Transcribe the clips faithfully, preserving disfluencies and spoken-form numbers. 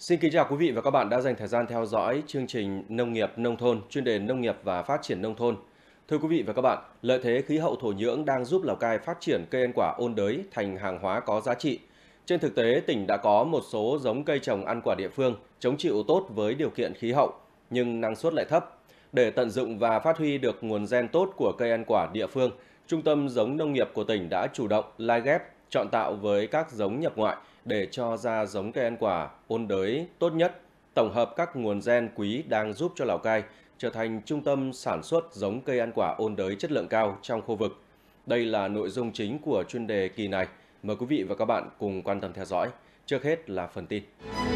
Xin kính chào quý vị và các bạn đã dành thời gian theo dõi chương trình Nông nghiệp nông thôn, chuyên đề nông nghiệp và phát triển nông thôn. Thưa quý vị và các bạn, lợi thế khí hậu thổ nhưỡng đang giúp Lào Cai phát triển cây ăn quả ôn đới thành hàng hóa có giá trị. Trên thực tế, tỉnh đã có một số giống cây trồng ăn quả địa phương chống chịu tốt với điều kiện khí hậu, nhưng năng suất lại thấp. Để tận dụng và phát huy được nguồn gen tốt của cây ăn quả địa phương, Trung tâm giống nông nghiệp của tỉnh đã chủ động lai ghép, chọn tạo với các giống nhập ngoại để cho ra giống cây ăn quả ôn đới tốt nhất, tổng hợp các nguồn gen quý đang giúp cho Lào Cai trở thành trung tâm sản xuất giống cây ăn quả ôn đới chất lượng cao trong khu vực. Đây là nội dung chính của chuyên đề kỳ này. Mời quý vị và các bạn cùng quan tâm theo dõi. Trước hết là phần tin.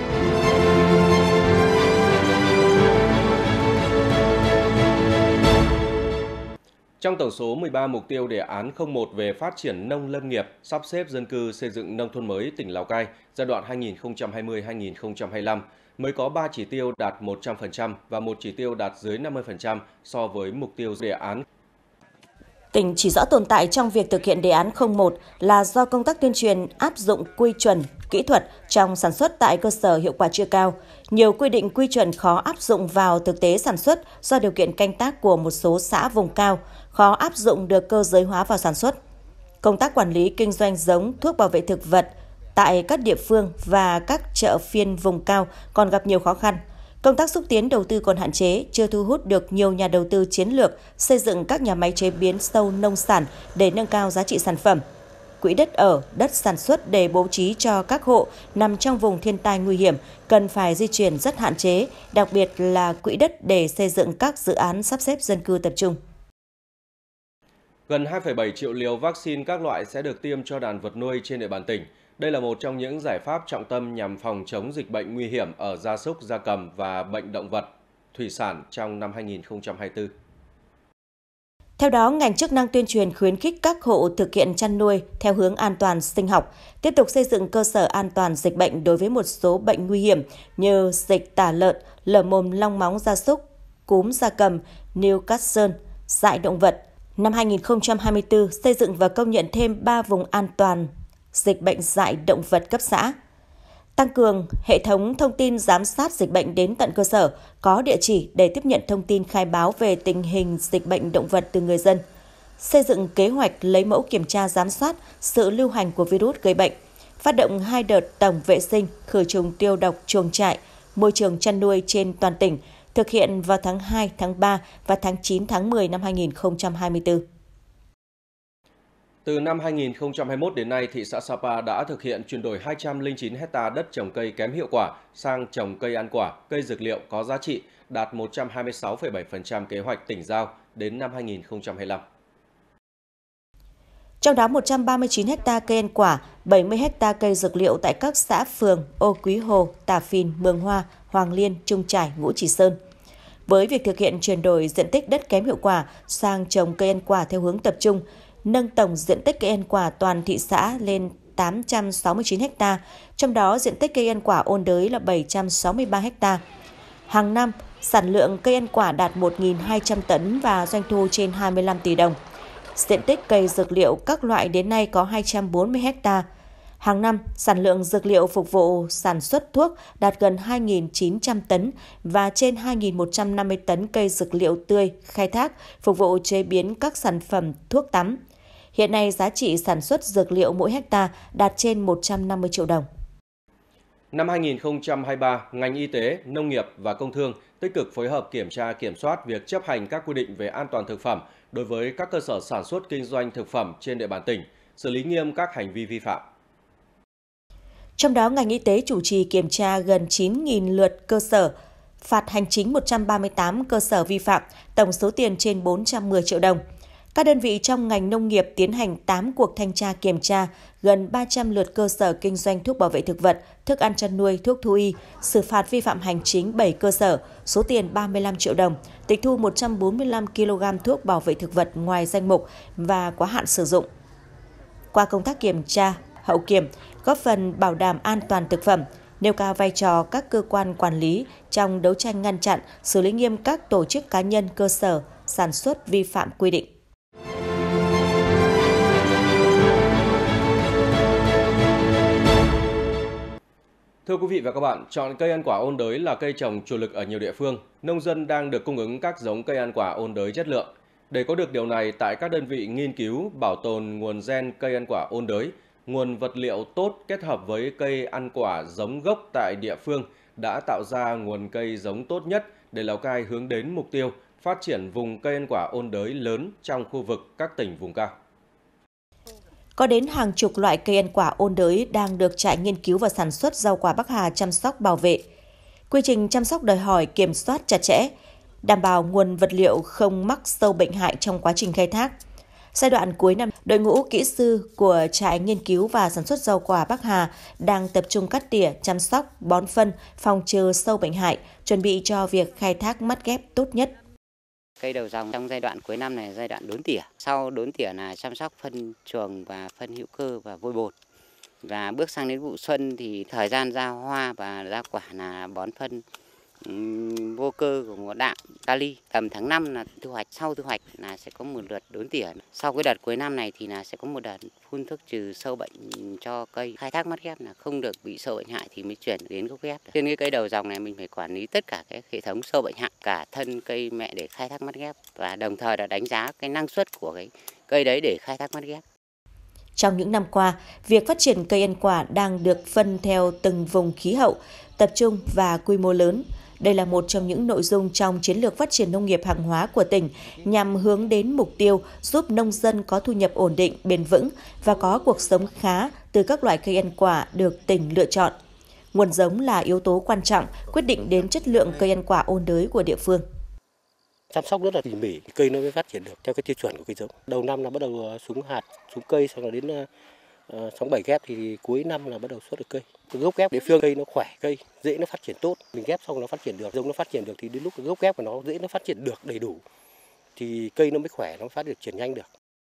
Trong tổng số mười ba mục tiêu đề án không một về phát triển nông lâm nghiệp, sắp xếp dân cư xây dựng nông thôn mới tỉnh Lào Cai giai đoạn hai nghìn không trăm hai mươi đến hai nghìn không trăm hai mươi lăm, mới có ba chỉ tiêu đạt một trăm phần trăm và một chỉ tiêu đạt dưới năm mươi phần trăm so với mục tiêu đề án. Tỉnh chỉ rõ tồn tại trong việc thực hiện đề án không một là do công tác tuyên truyền áp dụng quy chuẩn, kỹ thuật trong sản xuất tại cơ sở hiệu quả chưa cao. Nhiều quy định quy chuẩn khó áp dụng vào thực tế sản xuất do điều kiện canh tác của một số xã vùng cao, khó áp dụng được cơ giới hóa vào sản xuất. Công tác quản lý kinh doanh giống, thuốc bảo vệ thực vật tại các địa phương và các chợ phiên vùng cao còn gặp nhiều khó khăn. Công tác xúc tiến đầu tư còn hạn chế, chưa thu hút được nhiều nhà đầu tư chiến lược xây dựng các nhà máy chế biến sâu nông sản để nâng cao giá trị sản phẩm. Quỹ đất ở, đất sản xuất để bố trí cho các hộ nằm trong vùng thiên tai nguy hiểm cần phải di chuyển rất hạn chế, đặc biệt là quỹ đất để xây dựng các dự án sắp xếp dân cư tập trung. Gần hai phẩy bảy triệu liều vaccine các loại sẽ được tiêm cho đàn vật nuôi trên địa bàn tỉnh. Đây là một trong những giải pháp trọng tâm nhằm phòng chống dịch bệnh nguy hiểm ở gia súc, gia cầm và bệnh động vật, thủy sản trong năm hai nghìn không trăm hai mươi tư. Theo đó, ngành chức năng tuyên truyền khuyến khích các hộ thực hiện chăn nuôi theo hướng an toàn sinh học, tiếp tục xây dựng cơ sở an toàn dịch bệnh đối với một số bệnh nguy hiểm như dịch tả lợn, lở mồm long móng gia súc, cúm gia cầm, Newcastle, dại động vật. Năm hai nghìn không trăm hai mươi tư, xây dựng và công nhận thêm ba vùng an toàn dịch bệnh dại động vật cấp xã. Tăng cường hệ thống thông tin giám sát dịch bệnh đến tận cơ sở, có địa chỉ để tiếp nhận thông tin khai báo về tình hình dịch bệnh động vật từ người dân. Xây dựng kế hoạch lấy mẫu kiểm tra giám sát sự lưu hành của virus gây bệnh. Phát động hai đợt tổng vệ sinh, khử trùng tiêu độc chuồng trại, môi trường chăn nuôi trên toàn tỉnh, thực hiện vào tháng hai, tháng ba và tháng chín, tháng mười năm hai nghìn không trăm hai mươi tư. Từ năm hai nghìn không trăm hai mươi mốt đến nay, thị xã Sapa đã thực hiện chuyển đổi hai trăm lẻ chín ha đất trồng cây kém hiệu quả sang trồng cây ăn quả, cây dược liệu có giá trị, đạt một trăm hai mươi sáu phẩy bảy phần trăm kế hoạch tỉnh giao đến năm hai nghìn không trăm hai mươi lăm. Trong đó một trăm ba mươi chín ha cây ăn quả, bảy mươi ha cây dược liệu tại các xã phường Ô Quý Hồ, Tà Phìn, Mường Hoa, Hoàng Liên, Trung Trải, Ngũ Chỉ Sơn. Với việc thực hiện chuyển đổi diện tích đất kém hiệu quả sang trồng cây ăn quả theo hướng tập trung, nâng tổng diện tích cây ăn quả toàn thị xã lên tám trăm sáu mươi chín ha, trong đó diện tích cây ăn quả ôn đới là bảy trăm sáu mươi ba ha. Hàng năm, sản lượng cây ăn quả đạt một nghìn hai trăm tấn và doanh thu trên hai mươi lăm tỷ đồng. Diện tích cây dược liệu các loại đến nay có hai trăm bốn mươi ha. Hàng năm, sản lượng dược liệu phục vụ sản xuất thuốc đạt gần hai nghìn chín trăm tấn và trên hai nghìn một trăm năm mươi tấn cây dược liệu tươi khai thác phục vụ chế biến các sản phẩm thuốc tắm. Hiện nay, giá trị sản xuất dược liệu mỗi hecta đạt trên một trăm năm mươi triệu đồng. Năm hai nghìn không trăm hai mươi ba, ngành y tế, nông nghiệp và công thương tích cực phối hợp kiểm tra kiểm soát việc chấp hành các quy định về an toàn thực phẩm đối với các cơ sở sản xuất kinh doanh thực phẩm trên địa bàn tỉnh, xử lý nghiêm các hành vi vi phạm. Trong đó, ngành y tế chủ trì kiểm tra gần chín nghìn lượt cơ sở, phạt hành chính một trăm ba mươi tám cơ sở vi phạm, tổng số tiền trên bốn trăm mười triệu đồng. Các đơn vị trong ngành nông nghiệp tiến hành tám cuộc thanh tra kiểm tra gần ba trăm lượt cơ sở kinh doanh thuốc bảo vệ thực vật, thức ăn chăn nuôi, thuốc thú y, xử phạt vi phạm hành chính bảy cơ sở, số tiền ba mươi lăm triệu đồng, tịch thu một trăm bốn mươi lăm ki lô gam thuốc bảo vệ thực vật ngoài danh mục và quá hạn sử dụng. Qua công tác kiểm tra, hậu kiểm, góp phần bảo đảm an toàn thực phẩm, nêu cao vai trò các cơ quan quản lý trong đấu tranh ngăn chặn, xử lý nghiêm các tổ chức cá nhân, cơ sở sản xuất vi phạm quy định. Thưa Thưa quý vị và các bạn, chọn cây ăn quả ôn đới là cây trồng chủ lực ở nhiều địa phương. Nông dân đang được cung ứng các giống cây ăn quả ôn đới chất lượng. Để có được điều này, tại các đơn vị nghiên cứu, bảo tồn nguồn gen cây ăn quả ôn đới, nguồn vật liệu tốt kết hợp với cây ăn quả giống gốc tại địa phương đã tạo ra nguồn cây giống tốt nhất để Lào Cai hướng đến mục tiêu phát triển vùng cây ăn quả ôn đới lớn trong khu vực các tỉnh vùng cao. Có đến hàng chục loại cây ăn quả ôn đới đang được trại nghiên cứu và sản xuất rau quả Bắc Hà chăm sóc bảo vệ. Quy trình chăm sóc đòi hỏi kiểm soát chặt chẽ, đảm bảo nguồn vật liệu không mắc sâu bệnh hại trong quá trình khai thác. Giai đoạn cuối năm, đội ngũ kỹ sư của trại nghiên cứu và sản xuất rau quả Bắc Hà đang tập trung cắt tỉa, chăm sóc, bón phân, phòng trừ sâu bệnh hại, chuẩn bị cho việc khai thác mắt ghép tốt nhất. Cây đầu dòng trong giai đoạn cuối năm này là giai đoạn đốn tỉa. Sau đốn tỉa là chăm sóc phân chuồng và phân hữu cơ và vôi bột. Và bước sang đến vụ xuân thì thời gian ra hoa và ra quả là bón phân um, vô cơ của một đạm kali. Tầm tháng năm là thu hoạch, sau thu hoạch là sẽ có một lượt đốn tỉa. Sau cái đợt cuối năm này thì là sẽ có một đợt phun thuốc trừ sâu bệnh cho cây. Khai thác mắt ghép là không được bị sâu bệnh hại thì mới chuyển đến gốc ghép. Trên cái cây đầu dòng này mình phải quản lý tất cả cái hệ thống sâu bệnh hại, cả thân cây mẹ để khai thác mắt ghép và đồng thời là đánh giá cái năng suất của cái cây đấy để khai thác mắt ghép. Trong những năm qua, việc phát triển cây ăn quả đang được phân theo từng vùng khí hậu, tập trung và quy mô lớn. Đây là một trong những nội dung trong chiến lược phát triển nông nghiệp hàng hóa của tỉnh nhằm hướng đến mục tiêu giúp nông dân có thu nhập ổn định, bền vững và có cuộc sống khá từ các loại cây ăn quả được tỉnh lựa chọn. Nguồn giống là yếu tố quan trọng quyết định đến chất lượng cây ăn quả ôn đới của địa phương. Chăm sóc rất là tỉ mỉ, cây nó mới phát triển được theo cái tiêu chuẩn của cây giống. Đầu năm là bắt đầu xuống hạt, xuống cây, xong rồi đến uh, sáu bảy ghép thì cuối năm là bắt đầu xuất được cây. Gốc ghép địa phương cây nó khỏe, cây dễ nó phát triển tốt, mình ghép xong nó phát triển được, giống nó phát triển được thì đến lúc gốc ghép của nó dễ nó phát triển được đầy đủ thì cây nó mới khỏe, nó phát được triển nhanh được.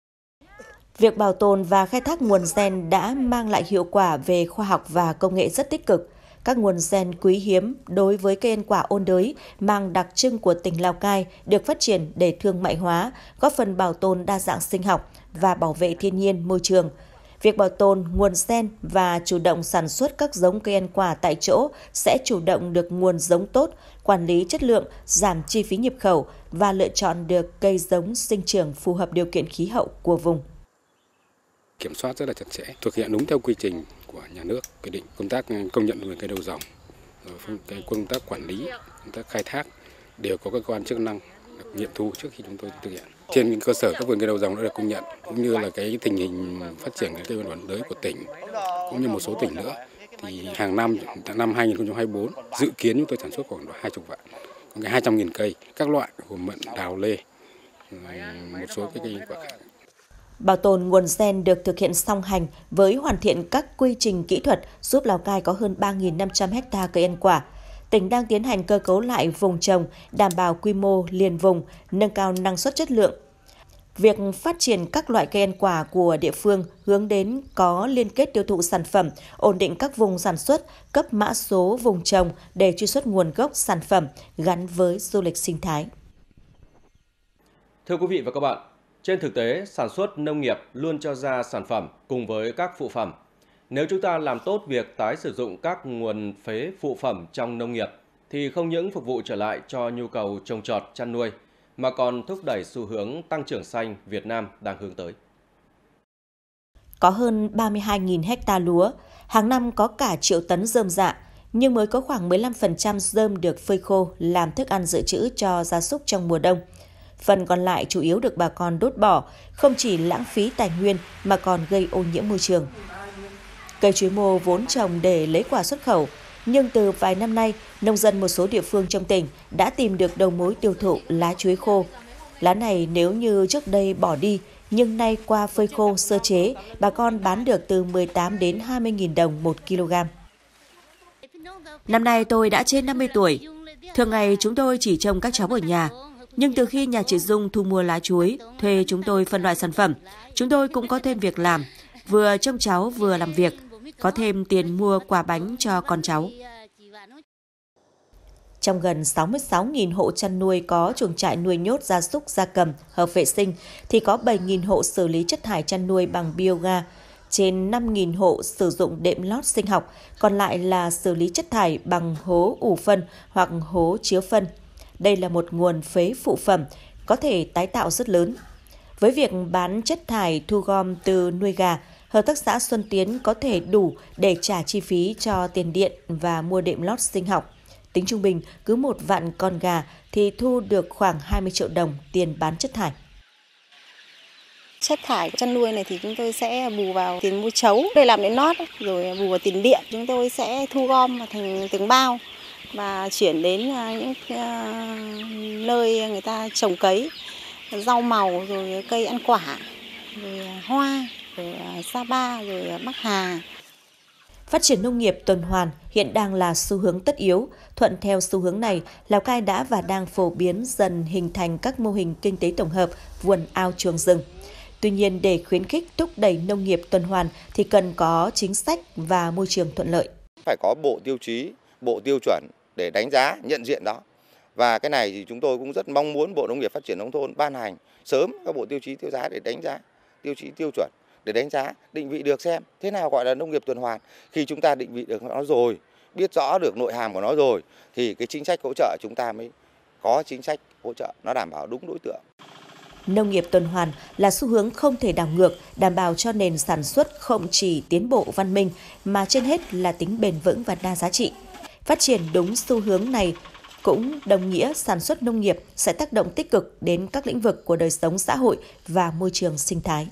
Việc bảo tồn và khai thác nguồn gen đã mang lại hiệu quả về khoa học và công nghệ rất tích cực. Các nguồn gen quý hiếm đối với cây ăn quả ôn đới mang đặc trưng của tỉnh Lào Cai được phát triển để thương mại hóa, góp phần bảo tồn đa dạng sinh học và bảo vệ thiên nhiên môi trường. Việc bảo tồn nguồn gen và chủ động sản xuất các giống cây ăn quả tại chỗ sẽ chủ động được nguồn giống tốt, quản lý chất lượng, giảm chi phí nhập khẩu và lựa chọn được cây giống sinh trưởng phù hợp điều kiện khí hậu của vùng. Kiểm soát rất là chặt chẽ, thực hiện đúng theo quy trình của nhà nước quy định, công tác công nhận vườn cây đầu dòng, rồi cái công tác quản lý, công tác khai thác đều có cơ quan chức năng nghiệm thu trước khi chúng tôi thực hiện. Trên cơ sở các vườn cây đầu dòng đã được công nhận, cũng như là cái tình hình phát triển cái cây ôn đới của tỉnh cũng như một số tỉnh nữa, thì hàng năm năm hai nghìn không trăm hai mươi tư dự kiến chúng tôi sản xuất khoảng hai mươi vạn, còn cái hai trăm nghìn cây các loại gồm mận, đào, lê, một số cái cây quả khác. Bảo tồn nguồn gen được thực hiện song hành với hoàn thiện các quy trình kỹ thuật giúp Lào Cai có hơn ba nghìn năm trăm héc ta cây ăn quả. Tỉnh đang tiến hành cơ cấu lại vùng trồng, đảm bảo quy mô liền vùng, nâng cao năng suất chất lượng. Việc phát triển các loại cây ăn quả của địa phương hướng đến có liên kết tiêu thụ sản phẩm, ổn định các vùng sản xuất, cấp mã số vùng trồng để truy xuất nguồn gốc sản phẩm gắn với du lịch sinh thái. Thưa quý vị và các bạn, trên thực tế, sản xuất nông nghiệp luôn cho ra sản phẩm cùng với các phụ phẩm. Nếu chúng ta làm tốt việc tái sử dụng các nguồn phế phụ phẩm trong nông nghiệp, thì không những phục vụ trở lại cho nhu cầu trồng trọt, chăn nuôi, mà còn thúc đẩy xu hướng tăng trưởng xanh Việt Nam đang hướng tới. Có hơn ba mươi hai nghìn héc ta lúa, hàng năm có cả triệu tấn rơm rạ, nhưng mới có khoảng mười lăm phần trăm rơm được phơi khô làm thức ăn dự trữ cho gia súc trong mùa đông. Phần còn lại chủ yếu được bà con đốt bỏ, không chỉ lãng phí tài nguyên mà còn gây ô nhiễm môi trường. Cây chuối mô vốn trồng để lấy quả xuất khẩu, nhưng từ vài năm nay, nông dân một số địa phương trong tỉnh đã tìm được đầu mối tiêu thụ lá chuối khô. Lá này nếu như trước đây bỏ đi, nhưng nay qua phơi khô sơ chế, bà con bán được từ mười tám đến hai mươi nghìn đồng một kg. Năm nay tôi đã trên năm mươi tuổi. Thường ngày chúng tôi chỉ trông các cháu ở nhà. Nhưng từ khi nhà chị Dung thu mua lá chuối, thuê chúng tôi phân loại sản phẩm, chúng tôi cũng có thêm việc làm, vừa trông cháu vừa làm việc, có thêm tiền mua quà bánh cho con cháu. Trong gần sáu mươi sáu nghìn hộ chăn nuôi có chuồng trại nuôi nhốt gia súc gia cầm hợp vệ sinh, thì có bảy nghìn hộ xử lý chất thải chăn nuôi bằng bioga, trên năm nghìn hộ sử dụng đệm lót sinh học, còn lại là xử lý chất thải bằng hố ủ phân hoặc hố chứa phân. Đây là một nguồn phế phụ phẩm, có thể tái tạo rất lớn. Với việc bán chất thải thu gom từ nuôi gà, Hợp tác xã Xuân Tiến có thể đủ để trả chi phí cho tiền điện và mua đệm lót sinh học. Tính trung bình, cứ một vạn con gà thì thu được khoảng hai mươi triệu đồng tiền bán chất thải. Chất thải chăn nuôi này thì chúng tôi sẽ bù vào tiền mua chấu để làm đến lót, rồi bù vào tiền điện. Chúng tôi sẽ thu gom vào thành từng bao và chuyển đến những nơi người ta trồng cấy, rau màu, rồi cây ăn quả, rồi hoa, rồi Sapa, rồi Bắc Hà. Phát triển nông nghiệp tuần hoàn hiện đang là xu hướng tất yếu. Thuận theo xu hướng này, Lào Cai đã và đang phổ biến dần hình thành các mô hình kinh tế tổng hợp, vườn ao chuồng rừng. Tuy nhiên, để khuyến khích thúc đẩy nông nghiệp tuần hoàn thì cần có chính sách và môi trường thuận lợi. Phải có bộ tiêu chí, bộ tiêu chuẩn để đánh giá, nhận diện đó. Và cái này thì chúng tôi cũng rất mong muốn Bộ Nông nghiệp Phát triển Nông thôn ban hành sớm các bộ tiêu chí tiêu giá để đánh giá, tiêu chí tiêu chuẩn để đánh giá, định vị được xem thế nào gọi là nông nghiệp tuần hoàn. Khi chúng ta định vị được nó rồi, biết rõ được nội hàm của nó rồi, thì cái chính sách hỗ trợ chúng ta mới có chính sách hỗ trợ nó đảm bảo đúng đối tượng. Nông nghiệp tuần hoàn là xu hướng không thể đảo ngược, đảm bảo cho nền sản xuất không chỉ tiến bộ văn minh mà trên hết là tính bền vững và đa giá trị. Phát triển đúng xu hướng này cũng đồng nghĩa sản xuất nông nghiệp sẽ tác động tích cực đến các lĩnh vực của đời sống xã hội và môi trường sinh thái.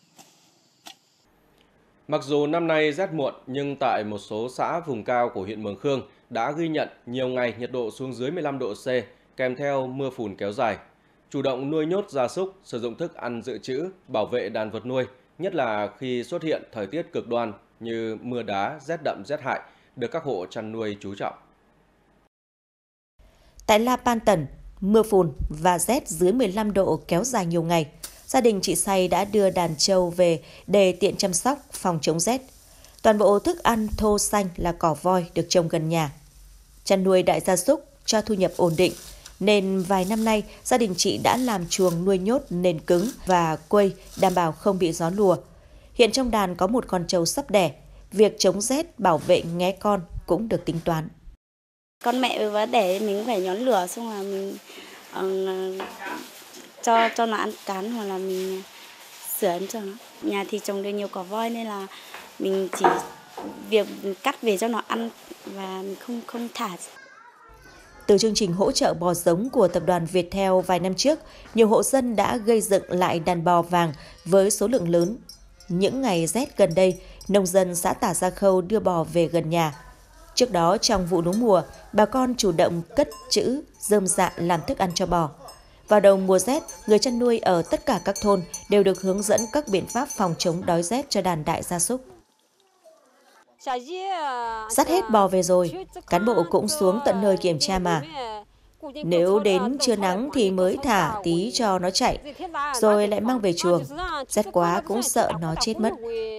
Mặc dù năm nay rét muộn nhưng tại một số xã vùng cao của huyện Mường Khương đã ghi nhận nhiều ngày nhiệt độ xuống dưới mười lăm độ C kèm theo mưa phùn kéo dài. Chủ động nuôi nhốt gia súc, sử dụng thức ăn dự trữ, bảo vệ đàn vật nuôi, nhất là khi xuất hiện thời tiết cực đoan như mưa đá, rét đậm, rét hại, được các hộ chăn nuôi chú trọng. Tại La Pan Tần, mưa phùn và rét dưới mười lăm độ kéo dài nhiều ngày. Gia đình chị Say đã đưa đàn trâu về để tiện chăm sóc, phòng chống rét. Toàn bộ thức ăn thô xanh là cỏ voi được trồng gần nhà. Chăn nuôi đại gia súc cho thu nhập ổn định, nên vài năm nay gia đình chị đã làm chuồng nuôi nhốt nền cứng và quây đảm bảo không bị gió lùa. Hiện trong đàn có một con trâu sắp đẻ, việc chống rét bảo vệ nghé con cũng được tính toán. Con mẹ và đẻ mình phải nhón lửa xong là mình uh, cho cho nó ăn cắn hoặc là mình sửa ăn cho nó. Nhà thì trồng được nhiều cỏ voi nên là mình chỉ việc cắt về cho nó ăn và mình không không thả. Từ chương trình hỗ trợ bò giống của tập đoàn Viettel vài năm trước, nhiều hộ dân đã gây dựng lại đàn bò vàng với số lượng lớn. Những ngày rét gần đây, nông dân xã Tả Gia Khâu đưa bò về gần nhà. Trước đó, trong vụ lúa mùa, bà con chủ động cất trữ rơm rạ làm thức ăn cho bò. Vào đầu mùa rét, người chăn nuôi ở tất cả các thôn đều được hướng dẫn các biện pháp phòng chống đói rét cho đàn đại gia súc. Dắt hết bò về rồi, cán bộ cũng xuống tận nơi kiểm tra mà. Nếu đến trưa nắng thì mới thả tí cho nó chạy, rồi lại mang về chuồng. Rét quá cũng sợ nó chết mất.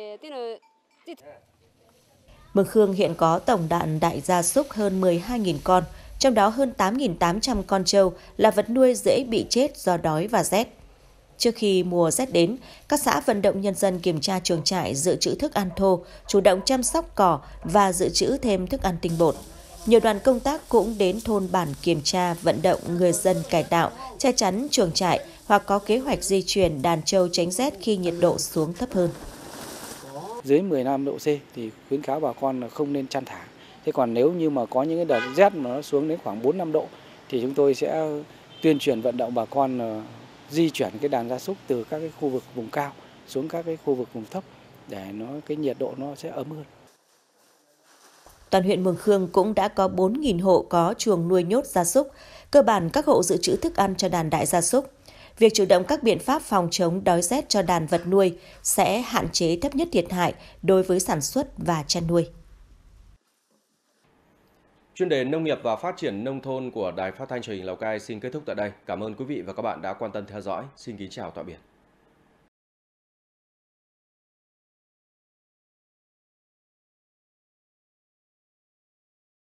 Mường Khương hiện có tổng đàn đại gia súc hơn mười hai nghìn con, trong đó hơn tám nghìn tám trăm con trâu là vật nuôi dễ bị chết do đói và rét. Trước khi mùa rét đến, các xã vận động nhân dân kiểm tra chuồng trại dự trữ thức ăn thô, chủ động chăm sóc cỏ và dự trữ thêm thức ăn tinh bột. Nhiều đoàn công tác cũng đến thôn bản kiểm tra vận động người dân cải tạo, che chắn chuồng trại hoặc có kế hoạch di chuyển đàn trâu tránh rét khi nhiệt độ xuống thấp hơn. Dưới mười lăm độ C thì khuyến cáo bà con là không nên chăn thả. Thế còn nếu như mà có những cái đợt rét mà nó xuống đến khoảng bốn năm độ thì chúng tôi sẽ tuyên truyền vận động bà con di chuyển cái đàn gia súc từ các cái khu vực vùng cao xuống các cái khu vực vùng thấp để nó cái nhiệt độ nó sẽ ấm hơn. Toàn huyện Mường Khương cũng đã có bốn nghìn hộ có chuồng nuôi nhốt gia súc, cơ bản các hộ dự trữ thức ăn cho đàn đại gia súc. Việc chủ động các biện pháp phòng chống đói rét cho đàn vật nuôi sẽ hạn chế thấp nhất thiệt hại đối với sản xuất và chăn nuôi. Chuyên đề Nông nghiệp và Phát triển Nông thôn của Đài Phát thanh Truyền hình Lào Cai xin kết thúc tại đây. Cảm ơn quý vị và các bạn đã quan tâm theo dõi. Xin kính chào tạm biệt.